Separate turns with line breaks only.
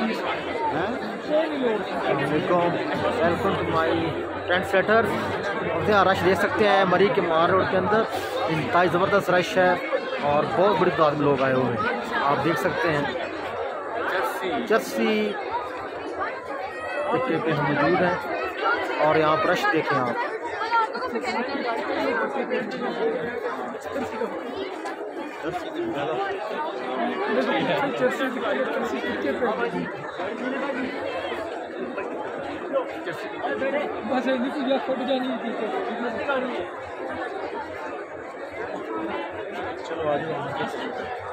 Welcome to my trendsetter. और यहाँ rush देख सकते हैं मरी के मार रोड के अंदर इंतहाई ज़बरदस्त रश है और बहुत बड़ी तादाद में लोग आए हुए हैं, आप देख सकते हैं। जर्सी पे हम मौजूद हैं और यहाँ पर रश देखें आप। चलो आ जाओ।